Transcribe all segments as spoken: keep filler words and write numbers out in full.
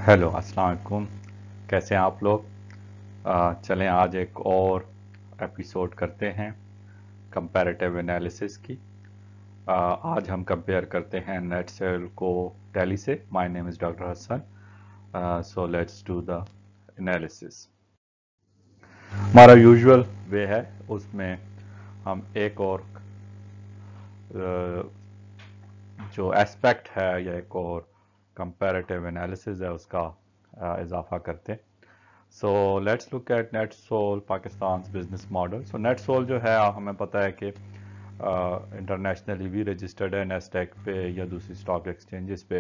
Hello अस्सलाम वालेकुम। कैसे हैं आप लोग? आ, चलें आज एक और एपिसोड करते हैं कंपैरेटिव एनालिसिस की। आ, आज हम कंपेयर करते हैं नेट सेल को टैली से। My name is doctor Hasan. So let's do the analysis. हमारा यूजुअल वे है, उसमें हम एक और आ, जो एस्पेक्ट है या एक और कंपैरेटिव एनालिसिस है उसका आ, इजाफा करते हैं। So let's look at NetSol Pakistan business model. So NetSol जो है हमें पता है कि इंटरनेशनली भी रजिस्टर्ड है नेस्डैक पे या दूसरी स्टॉक एक्सचेंजेस पे।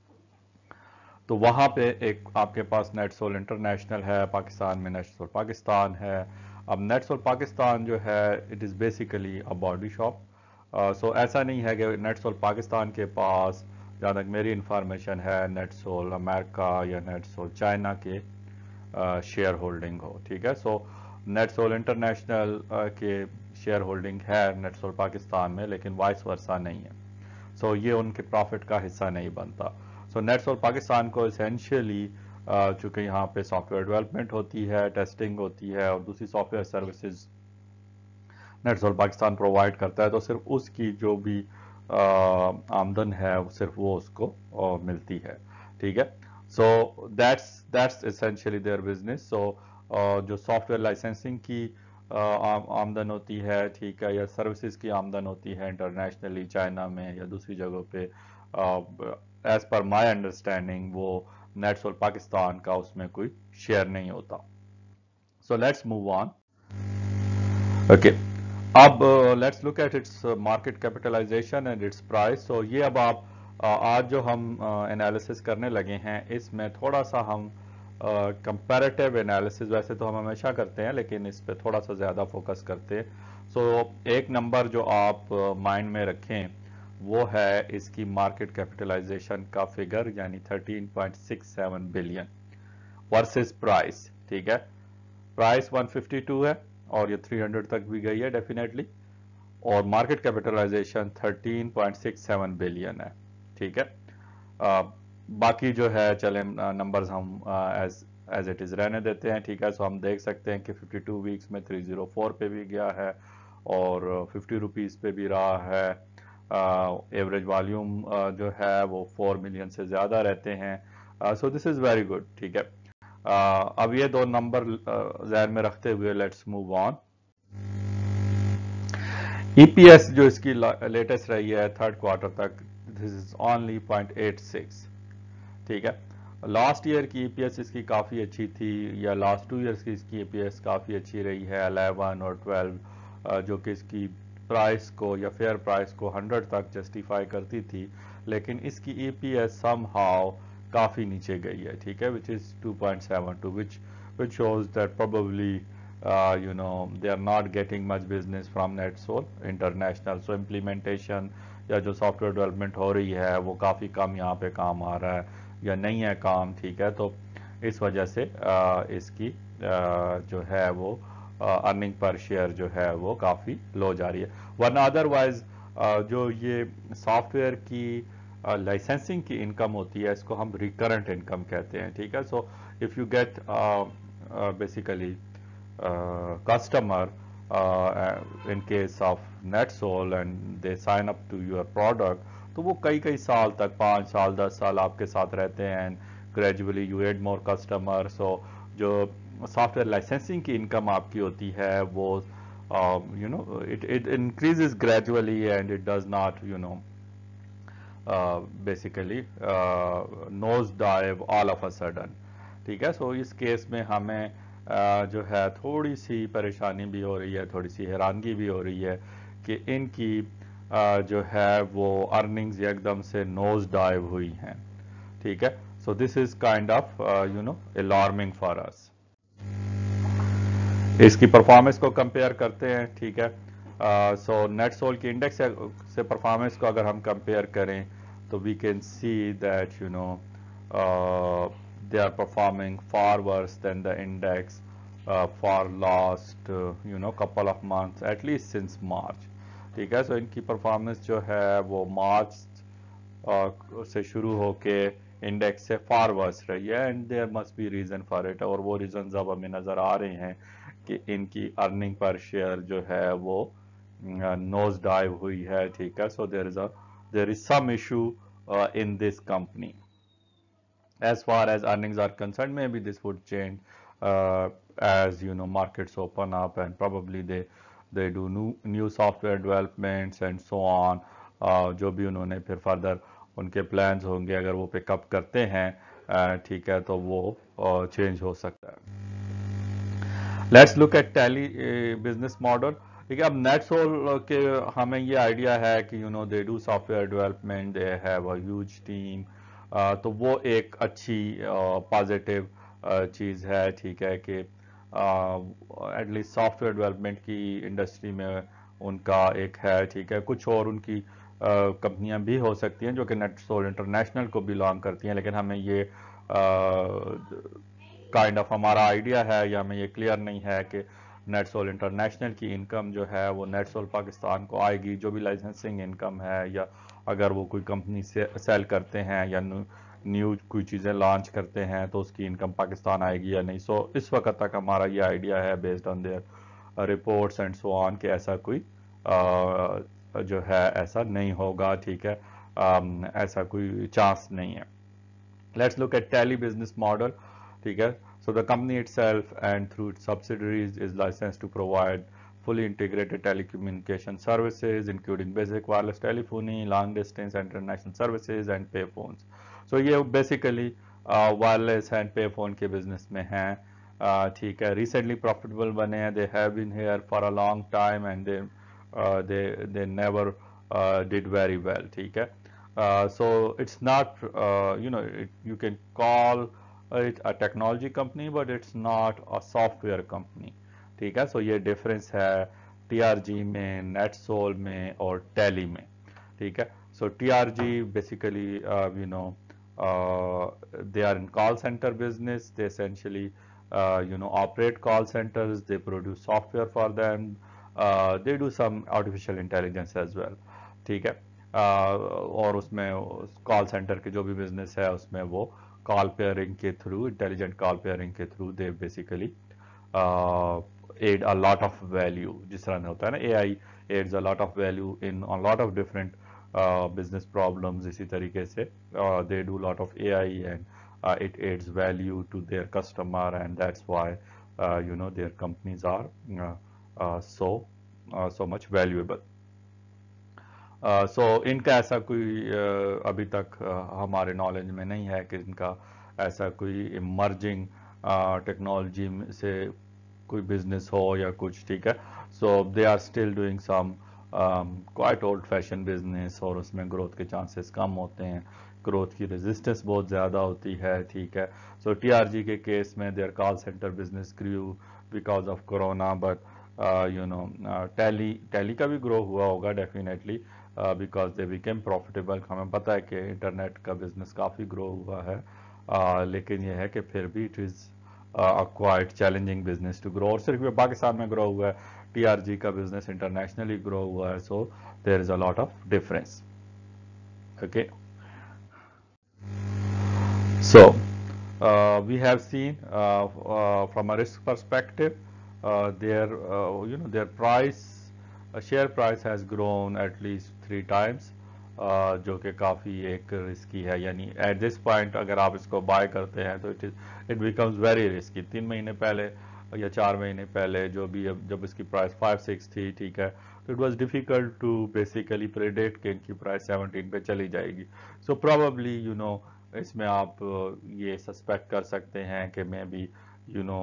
तो वहाँ पे एक आपके पास नेटसोल इंटरनेशनल है, पाकिस्तान में नेटसोल पाकिस्तान है। अब नेटसोल पाकिस्तान जो है it is basically a body shop. So ऐसा नहीं है कि नेटसोल पाकिस्तान के पास, जहाँ तक मेरी इंफॉर्मेशन है, नेटसोल अमेरिका या नेटसोल चाइना के शेयर होल्डिंग हो। ठीक है, सो नेटसोल इंटरनेशनल के शेयर होल्डिंग है नेटसोल पाकिस्तान में, लेकिन वाइस वर्सा नहीं है। सो so, ये उनके प्रॉफिट का हिस्सा नहीं बनता। सो नेटसोल पाकिस्तान को इसेंशियली चूंकि यहाँ पे सॉफ्टवेयर डेवलपमेंट होती है, टेस्टिंग होती है और दूसरी software services NetSol Pakistan provide करता है, तो सिर्फ उसकी जो भी आ, आमदन है सिर्फ वो उसको आ, मिलती है। ठीक है, so that's that's essentially their business. So जो सॉफ्टवेयर लाइसेंसिंग की आ, आमदन होती है, ठीक है, या सर्विसेज की आमदन होती है इंटरनेशनली चाइना में या दूसरी जगहों पे, एज पर माय अंडरस्टैंडिंग वो नेटसोल पाकिस्तान का उसमें कोई शेयर नहीं होता। So let's move on. Okay, अब let's look at its market capitalization and its price. So ये अब आप uh, आज जो हम एनालिसिस uh, करने लगे हैं इसमें थोड़ा सा हम कंपैरेटिव uh, एनालिसिस वैसे तो हम हमेशा करते हैं, लेकिन इस पे थोड़ा सा ज़्यादा फोकस करते हैं। सो so, एक नंबर जो आप माइंड uh, में रखें वो है इसकी मार्केट कैपिटलाइजेशन का फिगर, यानी thirteen point six seven billion versus price. ठीक है, प्राइस वन फिफ्टी टू है और ये थ्री हंड्रेड तक भी गई है डेफिनेटली, और market capitalization thirteen point six seven billion है। ठीक है, आ, बाकी जो है चले नंबर्स हम एज एज इट इज रहने देते हैं। ठीक है, सो हम देख सकते हैं कि फिफ्टी टू वीक्स में थ्री ज़ीरो फोर पे भी गया है और फिफ्टी रुपीस पे भी रहा है। एवरेज वॉल्यूम जो है वो फोर मिलियन से ज्यादा रहते हैं। So this is very good. ठीक है, Uh, अब ये दो नंबर ज़हन में रखते हुए लेट्स मूव ऑन। ईपीएस जो इसकी लेटेस्ट रही है थर्ड क्वार्टर तक, this is only point eight six. ठीक है, लास्ट ईयर की ईपीएस इसकी काफ़ी अच्छी थी, या लास्ट टू ईयर्स की इसकी ईपीएस काफ़ी अच्छी रही है, इलेवन और ट्वेल्व, जो कि इसकी प्राइस को या फेयर प्राइस को हंड्रेड तक जस्टिफाई करती थी। लेकिन इसकी ईपीएस समहाउ काफ़ी नीचे गई है। ठीक है, which is two point seven two, which which shows that probably you know they are not getting much business from NetSol international. So implementation या जो सॉफ्टवेयर डेवलपमेंट हो रही है वो काफ़ी कम यहाँ पे काम आ रहा है या नहीं है काम। ठीक है, तो इस वजह से आ, इसकी आ, जो है वो अर्निंग पर शेयर जो है वो काफ़ी लो जा रही है। वरना अदरवाइज जो ये सॉफ्टवेयर की लाइसेंसिंग की इनकम होती है इसको हम रिकरेंट इनकम कहते हैं। ठीक है, so if you get basically customer in case of NetSol and they sign up to your product, तो वो कई कई साल तक, पाँच साल दस साल आपके साथ रहते हैं, and gradually you add more customer. So जो सॉफ्टवेयर लाइसेंसिंग की इनकम आपकी होती है वो you know it it increases gradually and it does not you know basically nose dive all of a sudden. ठीक है, सो इस केस में हमें uh, जो है थोड़ी सी परेशानी भी हो रही है, थोड़ी सी हैरानगी भी हो रही है कि इनकी uh, जो है वो अर्निंग्स एकदम से नोज डाइव हुई हैं। ठीक है, so this is kind of you know alarming for us. इसकी परफॉर्मेंस को कंपेयर करते हैं। ठीक है, सो नेटसोल की इंडेक्स से परफॉर्मेंस को अगर हम कंपेयर करें तो we can see that you know they are performing far worse than the index uh, for last uh, you know couple of months, at least since March. ठीक है, सो इनकी परफॉर्मेंस जो है वो मार्च uh, से शुरू होके इंडेक्स से फार वर्स रही है and there must be reason for it, और वो रीजन अब हमें नजर आ रहे हैं कि इनकी अर्निंग पर शेयर जो है वो नोज डाइव हुई है, ठीक है. So there is a there is some issue in this company. As far as earnings are concerned, maybe this would change uh, as you know markets open up and probably they they do new new software developments and so on. uh, जो भी उन्होंने फिर further उनके plans होंगे अगर वो pickup करते हैं, uh, ठीक है, तो वो चेंज uh, हो सकता है. Let's look at Tally business model. ठीक है, अब नेटसोल के हमें ये आइडिया है कि you know they do software development, they have a huge team. Uh, तो वो एक अच्छी पॉजिटिव uh, चीज़ है, ठीक है, कि एटलीस्ट सॉफ्टवेयर डेवलपमेंट की इंडस्ट्री में उनका एक है, ठीक है. कुछ और उनकी कंपनियां uh, भी हो सकती हैं जो कि नेटसोल इंटरनेशनल को बिलोंग करती हैं, लेकिन हमें ये काइंड ऑफ हमारा आइडिया है या हमें ये क्लियर नहीं है कि नेटसोल इंटरनेशनल की इनकम जो है वो नेटसोल पाकिस्तान को आएगी. जो भी लाइसेंसिंग इनकम है या अगर वो कोई कंपनी से सेल करते हैं या न्यू कोई चीज़ें लॉन्च करते हैं तो उसकी इनकम पाकिस्तान आएगी या नहीं. सो so, इस वक्त तक हमारा ये आइडिया है based on their reports and so on कि ऐसा कोई uh, जो है ऐसा नहीं होगा, ठीक है. um, ऐसा कोई चांस नहीं है. Let's look at Tally business model. ठीक है, so the company itself and through its subsidiaries is licensed to provide fully integrated telecommunication services including basic wireless telephony, long distance international services and pay phones. So ये basically wireless and pay phone के business में हैं, ठीक है. Recently profitable बने हैं. They have been here for a long time and they they they never did very well, ठीक है. So it's not you know you can call it a technology company but it's not a software company, ठीक है. सो ये difference है TRG में, NetSol में और tally में, ठीक है. So TRG basically you know they are in call center business. They essentially uh, you know operate call centers. They produce software for them. uh, they do some artificial intelligence as well, ठीक है. uh, और उसमें call centre के जो भी business है उसमें वो कॉल पेयरिंग के थ्रू, इंटेलिजेंट कॉल पेयरिंग के through they basically add a lot of value. जिस तरह होता है ना, AI adds a lot of value in a lot of different business problems. इसी तरीके से they do lot of AI and it adds value to their customer and that's why you know their companies are so so much valuable. So इनका ऐसा कोई uh, अभी तक uh, हमारे knowledge में नहीं है कि इनका ऐसा कोई इमर्जिंग टेक्नोलॉजी uh, से कोई बिजनेस हो या कुछ, ठीक है. So they are still doing some quite old fashion business और उसमें ग्रोथ के चांसेस कम होते हैं, ग्रोथ की रेजिस्टेंस बहुत ज़्यादा होती है, ठीक है. सो टीआरजी के केस में their call center business grew because of corona, but you know Tally Tally का भी ग्रो हुआ होगा definitely because they became profitable. हमें पता है कि इंटरनेट का बिजनेस काफ़ी ग्रो हुआ है, uh, लेकिन यह है कि फिर भी it is quite challenging business to grow. और सिर्फ ये पाकिस्तान में ग्रो हुआ है, टीआरजी का बिजनेस इंटरनेशनली ग्रो हुआ है. So there is a lot of difference. Okay, so we have seen from a risk perspective their you know their price share price has grown at least three times, जो कि काफ़ी एक risky है. यानी at this point अगर आप इसको bye करते हैं तो it is it becomes very risky. तीन महीने पहले या चार महीने पहले जो भी जब इसकी प्राइस फाइव सिक्स थी, ठीक है, तो it was difficult to basically predict कि इनकी प्राइस सेवनटीन पे चली जाएगी. सो प्रोबेबली यू नो इसमें आप ये सस्पेक्ट कर सकते हैं कि maybe you know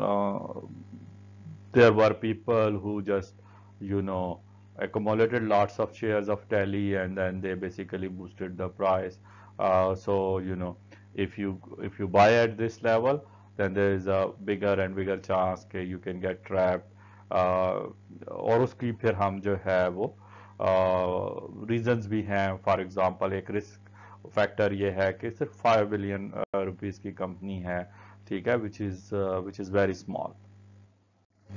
there were people who just you know accumulated lots of shares of Tally and then they basically boosted the price. Uh, so you know if you if you buy at this level then there is a bigger and bigger chance that you can get trapped. uh, और उसकी फिर हम जो है वो reasons uh, भी हैं. For example एक रिस्क फैक्टर ये है कि सिर्फ फाइव बिलियन रुपीस की कंपनी है, ठीक है, which is which is very small.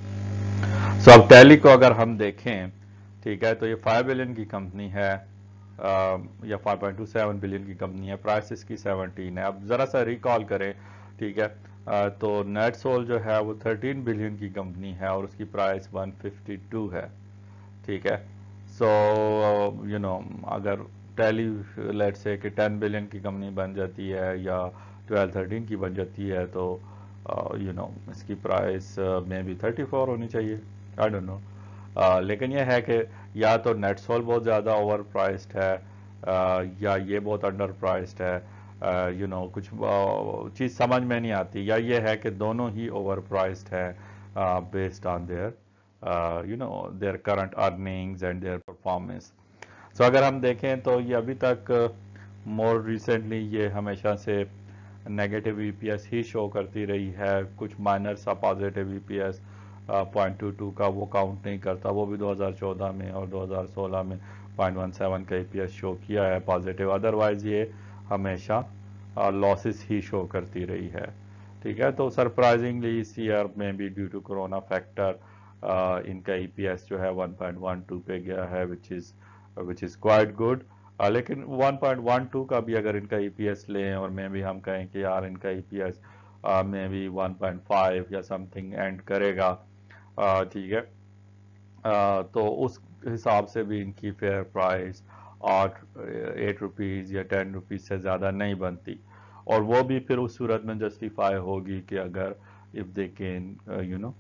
So अब टैली को अगर हम देखें, ठीक है, तो ये फाइव बिलियन की कंपनी है, یا five point two seven billion کی کمپنی ہے، پرائس اس کی سیونٹین ہے. اب ذرا سا ریکال کریں، ٹھیک ہے، تو نیٹ سول جو ہے وہ تھرٹین بلین کی کمپنی ہے اور اس کی پرائس ون ففٹی ٹو ہے، ٹھیک ہے. سو یو نو اگر ٹیلی لیٹ سے کہ ٹین بلین کی کمپنی بن جاتی ہے یا ٹویلو تھرٹین کی بن جاتی ہے تو یو نو اس کی پرائس میں بھی تھرٹی فور ہونی چاہیے، آئی ڈونٹ نو. لیکن یہ ہے کہ یا تو نیٹ سول بہت زیادہ اوور پرائسڈ ہے یا یہ بہت انڈر پرائسڈ ہے، یو نو کچھ چیز سمجھ میں نہیں آتی، یا یہ ہے کہ دونوں ہی اوور پرائسڈ ہے based on their you know their current earnings and their performance. So اگر ہم دیکھیں تو یہ ابھی تک مور ریسنٹلی یہ ہمیشہ سے نیگیٹو ای پی ایس ہی شو کرتی رہی ہے. کچھ مائنر سا positive E P S point two two کا وہ کاؤنٹ نہیں کرتا، وہ بھی دو ہزار چودہ میں اور دو ہزار سولہ میں پوائنٹ ون سیون کا ای پی ایس شو کیا ہے پازیٹیو. ادروائز یہ ہمیشہ لاسز ہی شو کرتی رہی ہے، ٹھیک ہے. تو سرپرائزنگلی اس ایئر میں بھی ڈیو ٹو کرونا فیکٹر ان کا ای پی ایس جو ہے ون پوائنٹ ون ٹو پہ گیا ہے which is which is quite good. لیکن ون پوائنٹ ون ٹو کا بھی اگر ان کا ای پی ایس لیں اور میں بھی ہم کہیں کہ یار ان کا ای پی ایس میں بھی ون پوائنٹ فائیو یا سم تھنگ اینڈ کرے گا، ٹھیک ہے، تو اس حساب سے بھی ان کی فیئر پرائس آٹھ ایٹ روپیز یا ٹین روپیز سے زیادہ نہیں بنتی. اور وہ بھی پھر اس صورت میں جسٹیفائی ہوگی کہ اگر if they can you know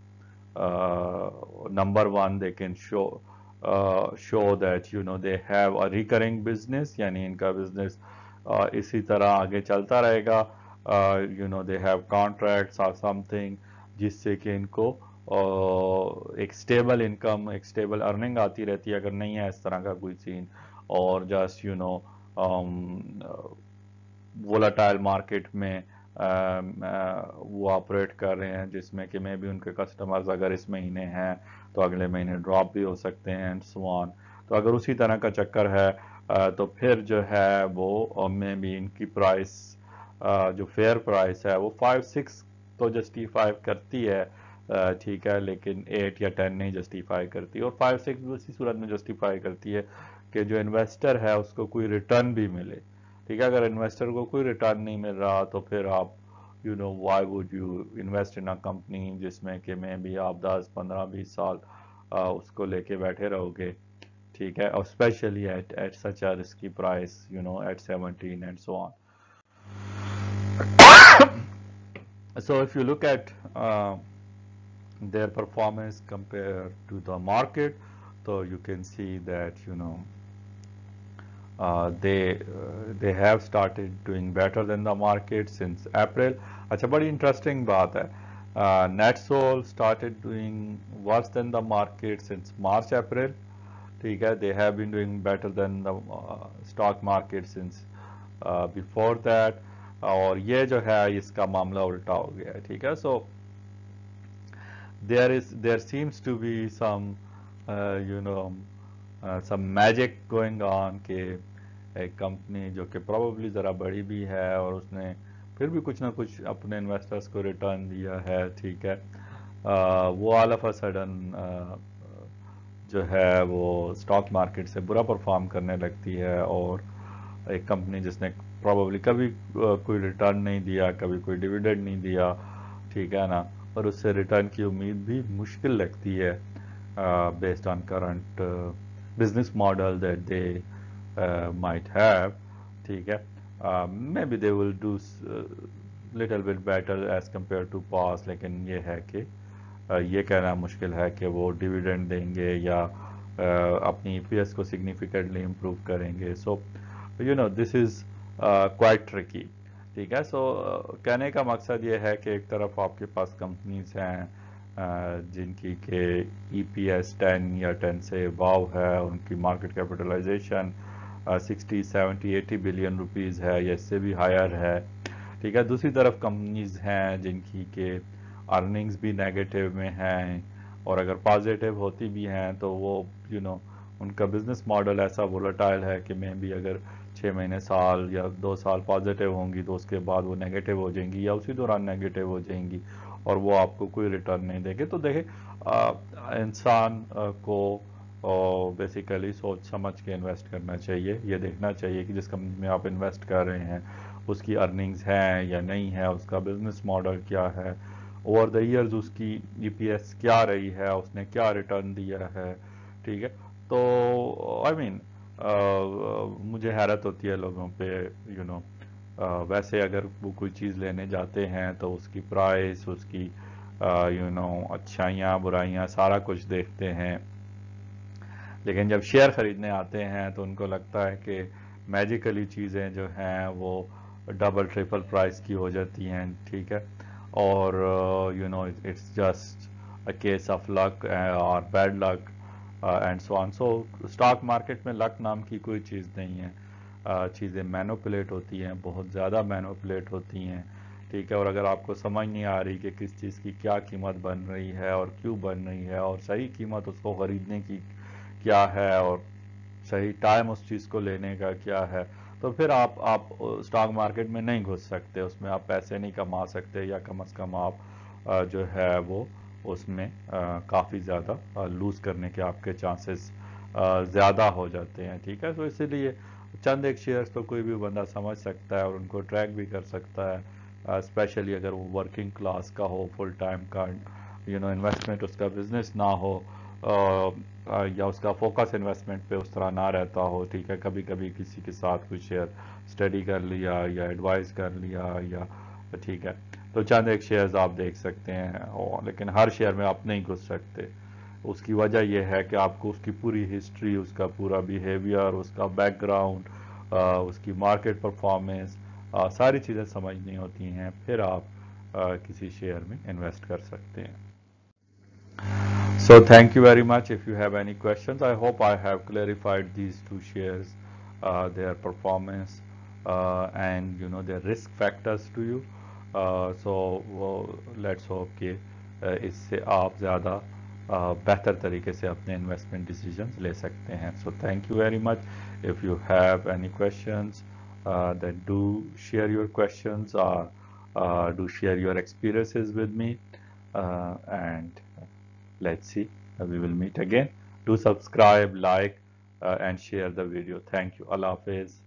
number one they can show show that you know they have a recurring business, یعنی ان کا بزنس اسی طرح آگے چلتا رہے گا، you know they have contracts اور سم تھنگ جس سے کہ ان کو ایک سٹیبل انکم ایک سٹیبل ارننگ آتی رہتی ہے. اگر نہیں ہے اس طرح کا کوئی سین اور just you know volatile market میں وہ آپریٹ کر رہے ہیں جس میں کہ میں بھی ان کے کسٹمرز اگر اس مہینے ہیں تو اگلے مہینے ڈراپ بھی ہو سکتے ہیں اینڈ سو آن. تو اگر اسی طرح کا چکر ہے تو پھر جو ہے وہ میں بھی ان کی پرائس جو فیئر پرائس ہے وہ فائیو سکس تو جسٹیفائی کرتی ہے، ٹھیک ہے، لیکن ایٹ یا ٹین نہیں جسٹیفائی کرتی. اور فائیو سکس بھی اسی صورت میں جسٹیفائی کرتی ہے کہ جو انویسٹر ہے اس کو کوئی ریٹرن بھی ملے، ٹھیک ہے. اگر انویسٹر کو کوئی ریٹرن نہیں مل رہا تو پھر آپ you know why would you invest in a company جس میں کہ میں بھی آپ دس پندرہ بیس سال اس کو لے کے بیٹھے رہو گے، ٹھیک ہے، اور especially at at such a risky price you know at seventeen and so on. So if you look at uh, their performance compared to the market, so you can see that you know uh, they uh, they have started doing better than the market since April. اچھا بڑی interesting بات ہے، NetSol started doing worse than the market since March April. ٹھیک ہے، they have been doing better than the uh, stock market since uh, before that. اور یہ جو ہے اس کا معاملہ الٹا ہو گیا ہے، ٹھیک ہے. سو there is there seems to be some uh, you know uh, some magic going on کہ ایک کمپنی جو کہ probably ذرا بڑی بھی ہے اور اس نے پھر بھی کچھ نہ کچھ اپنے انویسٹرز کو ریٹرن دیا ہے، ٹھیک ہے، وہ آل آف اے سڈن جو ہے وہ اسٹاک مارکیٹ سے برا پرفارم کرنے لگتی ہے. اور ایک کمپنی جس نے پروبیبلی کبھی کوئی ریٹرن نہیں دیا، کبھی کوئی ڈیویڈنڈ نہیں دیا، ٹھیک ہے نا، اور اس سے ریٹرن کی امید بھی مشکل لگتی ہے based on current business model that they might have, ٹھیک ہے. Maybe they will do little bit better as compare to past, لیکن یہ ہے کہ یہ کہنا مشکل ہے کہ وہ ڈیویڈنڈ دیں گے یا اپنی ای پی ایس کو سگنیفیکنٹلی امپروو کریں گے. So you know this is quite tricky, ٹھیک ہے. سو کہنے کا مقصد یہ ہے کہ ایک طرف آپ کے پاس کمپنیز ہیں جن کی کہ ای پی ایس ٹین یا ٹین سے اباؤ ہے، ان کی market capitalization sixty seventy eighty billion rupees ہے یا اس سے بھی ہائر ہے، ٹھیک ہے. دوسری طرف کمپنیز ہیں جن کی کہ ارننگز بھی نیگیٹو میں ہیں اور اگر پازیٹیو ہوتی بھی ہیں تو وہ یو نو ان کا بزنس ماڈل ایسا وولٹائل ہے کہ میں بھی اگر چھ مہینے سال یا دو سال پازیٹیو ہوں گی تو اس کے بعد وہ نیگیٹو ہو جائیں گی یا اسی دوران نیگیٹو ہو جائیں گی اور وہ آپ کو کوئی ریٹرن نہیں دیں گے. تو دیکھیں انسان کو اور بیسیکلی سوچ سمجھ کے انویسٹ کرنا چاہیے. یہ دیکھنا چاہیے کہ جس کمپنی میں آپ انویسٹ کر رہے ہیں اس کی ارننگز ہیں یا نہیں ہے, اس کا بزنس ماڈل کیا ہے, اوور دا ایئرز اس کی ای پی ایس کیا رہی ہے, اس نے کیا ریٹرن دیا ہے. ٹھیک ہے, تو آئی مین مجھے حیرت ہوتی ہے لوگوں پہ, یو نو ویسے اگر وہ کوئی چیز لینے جاتے ہیں تو اس کی پرائس, اس کی یو نو اچھائیاں برائیاں سارا کچھ دیکھتے ہیں, لیکن جب شیئر خریدنے آتے ہیں تو ان کو لگتا ہے کہ میجیکلی چیزیں جو ہیں وہ ڈبل ٹریپل پرائس کی ہو جاتی ہیں. ٹھیک ہے, اور you know it's just a case of luck اور bad luck and so on. So stock market میں لک نام کی کوئی چیز نہیں ہے, چیزیں مینوپولیٹ ہوتی ہیں, بہت زیادہ مینوپولیٹ ہوتی ہیں. ٹھیک ہے, اور اگر آپ کو سمجھ نہیں آ رہی کہ کس چیز کی کیا قیمت بن رہی ہے اور کیوں بن رہی ہے اور صحیح قیمت اس کو خریدنے کی کیا ہے اور صحیح ٹائم اس چیز کو لینے کا کیا ہے, تو پھر آپ آپ اسٹاک مارکیٹ میں نہیں گھس سکتے, اس میں آپ پیسے نہیں کما سکتے, یا کم از کم آپ جو ہے وہ اس میں کافی زیادہ لوز کرنے کے آپ کے چانسز زیادہ ہو جاتے ہیں. ٹھیک ہے, تو اسی لیے چند ایک شیئرز تو کوئی بھی بندہ سمجھ سکتا ہے اور ان کو ٹریک بھی کر سکتا ہے, اسپیشلی اگر وہ ورکنگ کلاس کا ہو, فل ٹائم کا یو نو انویسٹمنٹ اس کا بزنس نہ ہو, یا اس کا فوکس انویسٹمنٹ پہ اس طرح نہ رہتا ہو. ٹھیک ہے, کبھی کبھی کسی کے ساتھ کچھ شیئر اسٹڈی کر لیا یا ایڈوائز کر لیا یا ٹھیک ہے, تو چند ایک شیئرز آپ دیکھ سکتے ہیں, لیکن ہر شیئر میں آپ نہیں گھس سکتے. اس کی وجہ یہ ہے کہ آپ کو اس کی پوری ہسٹری, اس کا پورا بیہیویئر, اس کا بیک گراؤنڈ, اس کی مارکیٹ پرفارمنس, ساری چیزیں سمجھنی ہوتی ہیں, پھر آپ کسی شیئر میں انویسٹ کر سکتے ہیں. So thank you very much. If you have any questions, I hope I have clarified these two shares, uh, their performance, uh, and you know their risk factors to you. Uh, so uh, let's hope کہ uh, اس سے آپ زیادہ uh, بہتر طریقے سے اپنے investment decisions لے سکتے ہیں. So thank you very much. If you have any questions, uh, then do share your questions or uh, do share your experiences with me, uh, and let's see, uh, we will meet again. Do subscribe, like, uh, and share the video. Thank you. Allah Hafiz.